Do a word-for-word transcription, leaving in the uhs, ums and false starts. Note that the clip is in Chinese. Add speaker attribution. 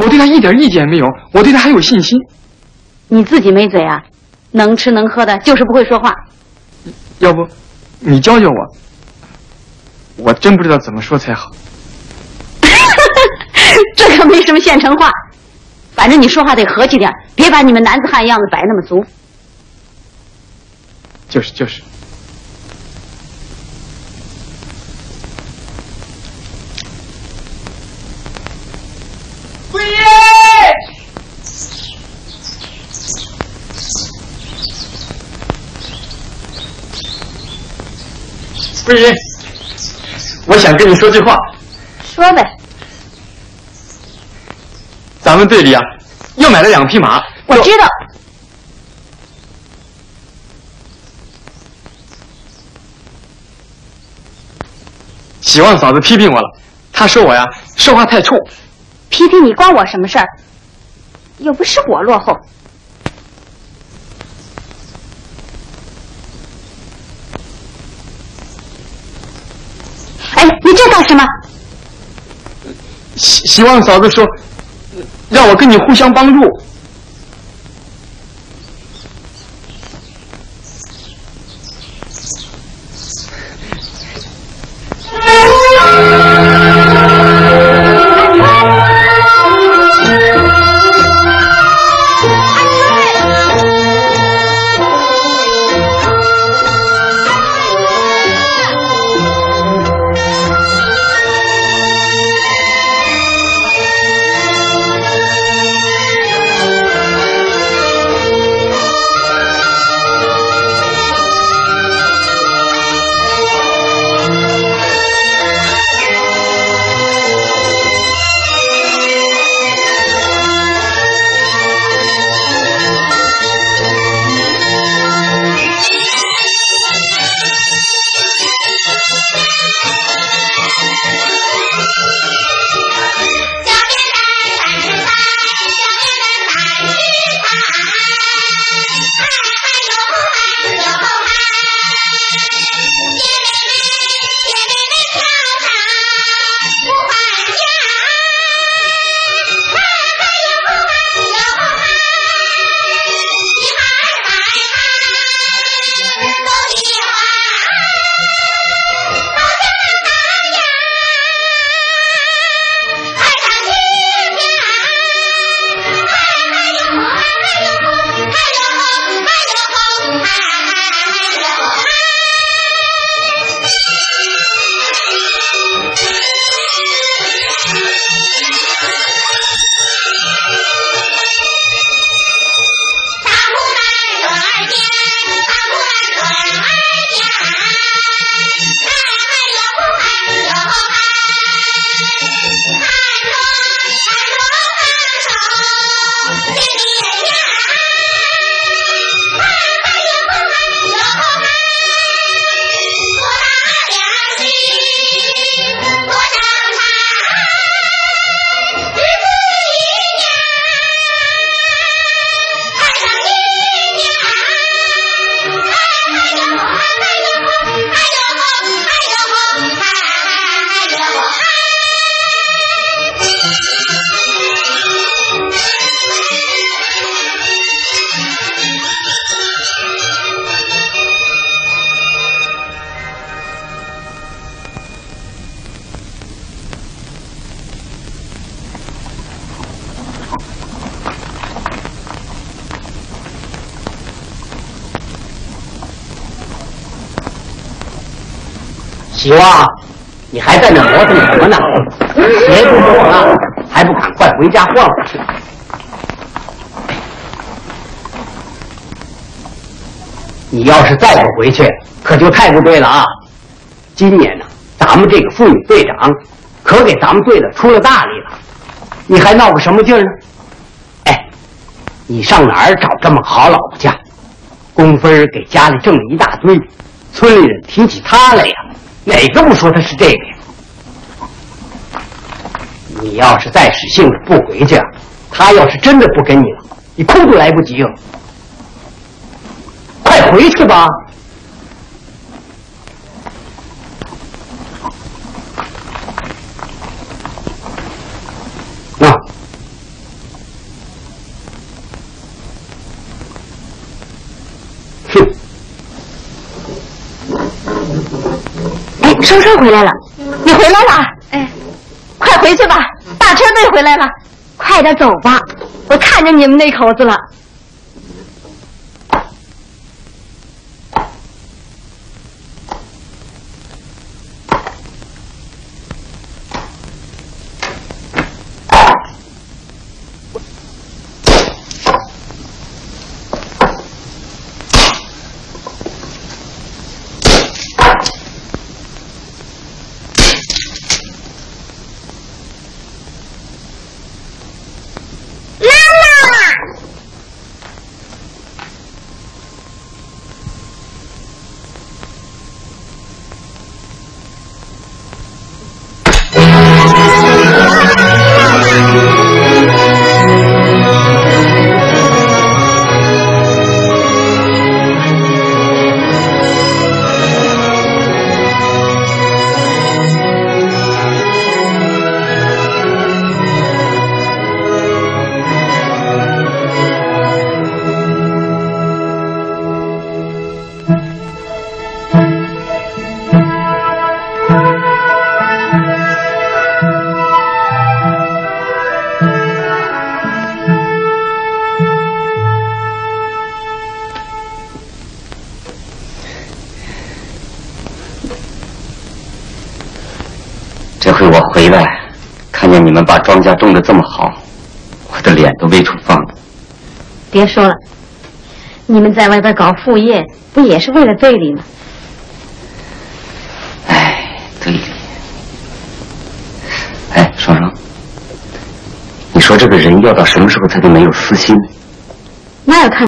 Speaker 1: 我对他一点意见没有，我对他还有信心。
Speaker 2: 你自己没嘴啊？能吃能喝的，就是不会说话。
Speaker 1: 要不，你教教我？我真不知道怎么说才好。
Speaker 2: 这可没什么现成话，反正你说话得和气点，别把你们男子汉样子摆那么俗。
Speaker 1: 就是就是。
Speaker 3: 桂爷，
Speaker 1: 桂爷，我想跟你说句话。
Speaker 2: 说呗。
Speaker 1: 咱们队里啊，又买了两匹马。
Speaker 2: 我知道。
Speaker 1: 希望嫂子批评我了，她说我呀说话太冲。
Speaker 2: 批评你关我什么事儿？又不是我落后。哎，你这干什么？
Speaker 1: 希希望嫂子说，让我跟你互相帮助。
Speaker 4: 希望，你还在那磨蹭什么呢？鞋都抹了，还不赶快回家换换去？你要是再不回去，可就太不对了啊！今年呢，咱们这个妇女队长可给咱们队了出了大力了，你还闹个什么劲儿呢？哎，你上哪儿找这么好老婆去？工分给家里挣了一大堆，村里人提起他来呀，哪个不说他是这个呀？你要是再使性子不回去，他要是真的不跟你了，你哭都来不及了。快回去吧！啊，
Speaker 2: 双双回来了，你回来了？哎，快回去吧，大车队回来了，快点走吧，我看见你们那口子了。
Speaker 4: 这回我回来，看见你们把庄稼种得这么好，我的脸都微出放了。
Speaker 2: 别说了，你们在外边搞副业，不也是为了队里吗？
Speaker 4: 哎，队里。哎，双双，你说这个人要到什么时候才能没有私心？
Speaker 2: 那要看